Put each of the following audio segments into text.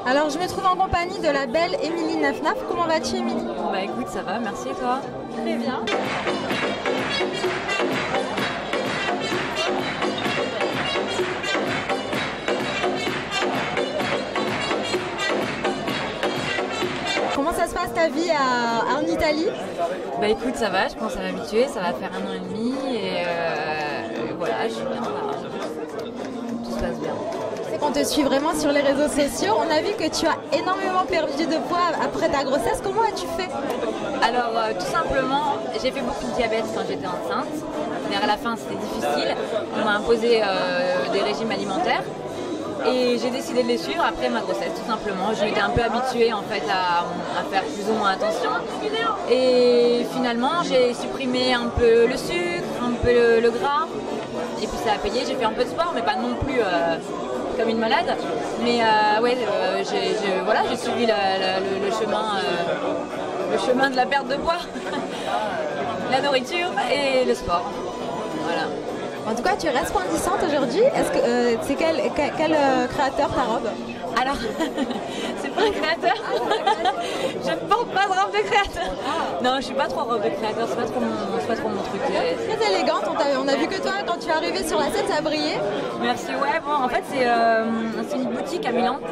Alors je me trouve en compagnie de la belle Émilie Nafnaf. Comment vas-tu Émilie? Bah écoute, ça va, merci et toi? Très bien. Comment ça se passe ta vie en Italie? Bah écoute, ça va, je pense à m'habituer, ça va faire 1 an et demi et voilà, je suis bien là. Tout se passe bien. C'est qu'on te suit vraiment sur les réseaux sociaux. On a vu que tu as énormément perdu de poids après ta grossesse. Comment as-tu fait? Alors tout simplement, j'ai fait beaucoup de diabète quand j'étais enceinte. Vers la fin c'était difficile, on m'a imposé des régimes alimentaires. Et j'ai décidé de les suivre après ma grossesse, tout simplement. Je m'étais un peu habituée en fait à faire plus ou moins attention. Et finalement, j'ai supprimé un peu le sucre, un peu le gras. Et puis ça a payé. J'ai fait un peu de sport, mais pas non plus comme une malade. Mais ouais, j'ai suivi le chemin de la perte de poids, la nourriture et le sport. Voilà. En tout cas, tu es resplendissante aujourd'hui. Est-ce que c'est quel créateur ta robe? Alors, c'est pas un créateur. Je ne porte pas de robe de créateur. Non, je suis pas trop robe de créateur. C'est pas trop mon truc. Très élégante. On a vu que toi, quand tu es arrivée sur la scène, ça a brillé. Merci. Ouais, bon, en fait, c'est une boutique à Milan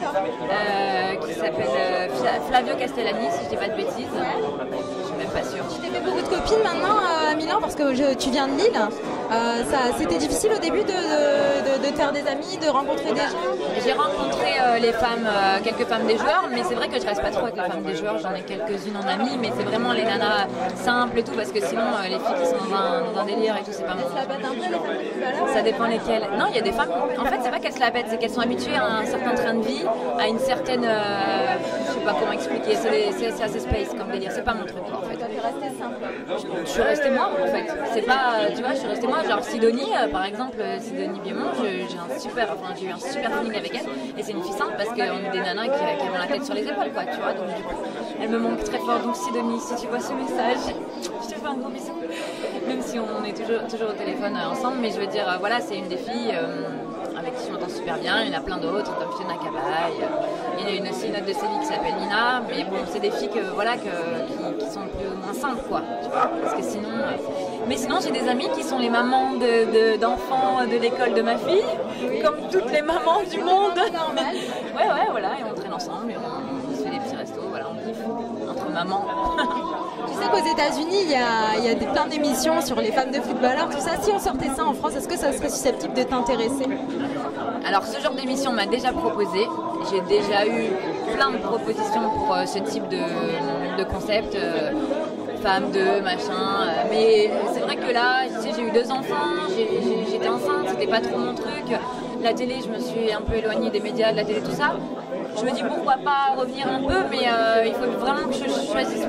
qui s'appelle Flavio Castellani, si je dis pas de bêtises. Ouais. Je suis même pas sûre. Tu t'es fait beaucoup de copines maintenant à Milan parce que tu viens de Lille. C'était difficile au début de faire des amis, de rencontrer des gens. J'ai rencontré les femmes, quelques femmes des joueurs, mais c'est vrai que je reste pas trop avec les femmes des joueurs. J'en ai quelques-unes en amis, mais c'est vraiment les nanas simples et tout, parce que sinon les filles qui sont dans un délire et tout, c'est pas mon. Ça bête un peu les femmes de footballeurs. Ça dépend lesquelles. Non, il y a des femmes. En fait, c'est pas qu'elles se la bêtent, c'est qu'elles sont habituées à un certain train de vie, à une certaine. Je sais pas comment expliquer. C'est assez space comme délire. C'est pas mon truc en fait. Tu es restée simple. Je suis restée moi en fait. C'est pas, tu vois, je suis restée moi. Genre Sidonie, par exemple, Sidonie Biemont, j'ai eu un super feeling avec elle. Et c'est une fille simple parce qu'on est des nanas qui ont la tête sur les épaules, quoi, tu vois. Donc du coup, elle me manque très fort. Donc Sidonie, si tu vois ce message, je te fais un gros bisou. Même si on est toujours au téléphone ensemble, mais je veux dire, voilà, c'est une des filles avec qui je m'entends super bien. Il y en a plein d'autres, comme Fiona Cabaye. Il y en a aussi une autre de Séville qui s'appelle Nina. Mais bon, c'est des filles qui sont plus ou moins simples, quoi. Tu vois, parce que sinon. Mais sinon, j'ai des amies qui sont les mamans d'enfants de l'école de ma fille, comme toutes les mamans du monde. Normal. Ouais, voilà, et on traîne ensemble, et on se fait des petits restos, voilà, on kiffe entre mamans. Tu sais qu'aux États-Unis, il y a plein d'émissions sur les femmes de footballeurs, tout ça. Si on sortait ça en France, est-ce que ça serait susceptible de t'intéresser? Alors, ce genre d'émission on m'a déjà proposé. J'ai déjà eu plein de propositions pour ce type de concept. Femme, machin. Mais c'est vrai que là, tu sais, j'ai eu 2 enfants, j'étais enceinte, c'était pas trop mon truc. La télé, je me suis un peu éloignée des médias, de la télé, tout ça. Je me dis pourquoi pas revenir un peu, mais il faut vraiment que je choisisse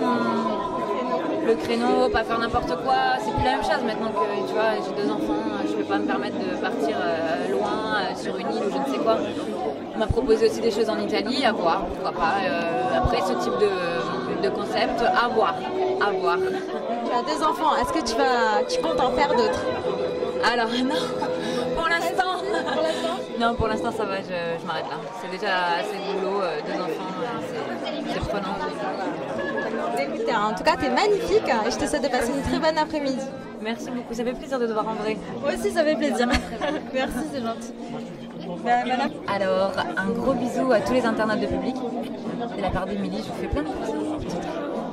le créneau, pas faire n'importe quoi. C'est plus la même chose maintenant que tu vois, j'ai 2 enfants, je peux pas me permettre de partir loin sur une île ou je ne sais quoi. On m'a proposé aussi des choses en Italie, à voir, pourquoi pas. Après ce type de concept, à voir. Tu as 2 enfants, est-ce que tu comptes en faire d'autres? Alors non, pour l'instant. Non, pour l'instant ça va, je m'arrête là. C'est déjà assez de boulot, 2 enfants, c'est prenant. Écoute, en tout cas, tu es magnifique et je te souhaite de passer une très bonne après-midi. Merci beaucoup, ça fait plaisir de te voir en vrai. Moi aussi, ça fait plaisir. Merci, c'est gentil. Madame. Alors, un gros bisou à tous les internautes de public. De la part d'Émilie, je vous fais plein de bisous.